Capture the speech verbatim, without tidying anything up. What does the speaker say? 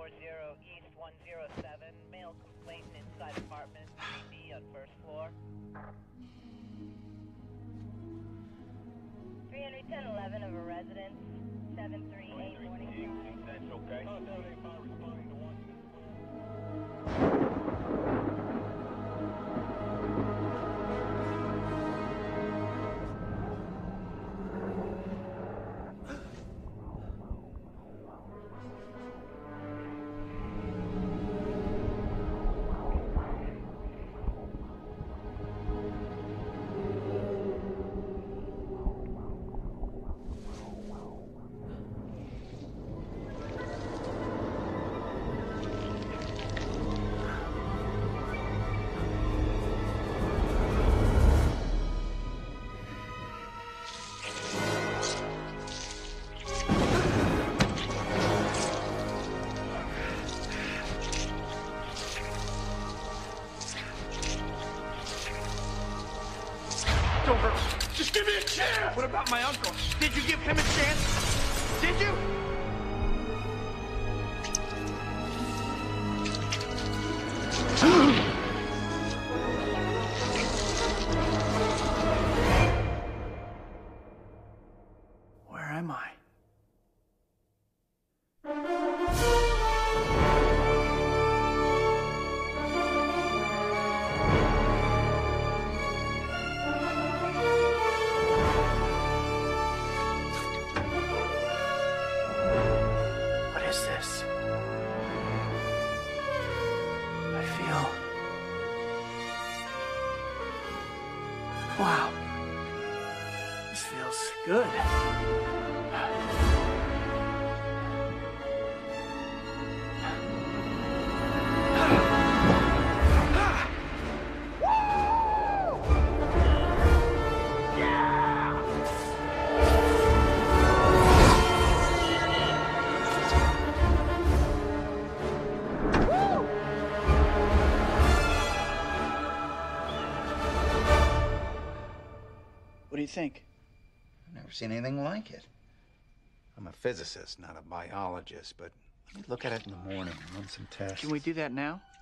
zero East one zero seven. Male complainant inside apartment three B on first floor. three ten eleven of a residence. seven three eight morning. That's okay. Contact eight five responding to one. Over. Just give me a chance! What about my uncle? Did you give him a chance? Did you? Where am I? Wow. This feels good. What do you think? I've never seen anything like it. I'm a physicist, not a biologist, but let me look at it in the morning and run some tests. Can we do that now?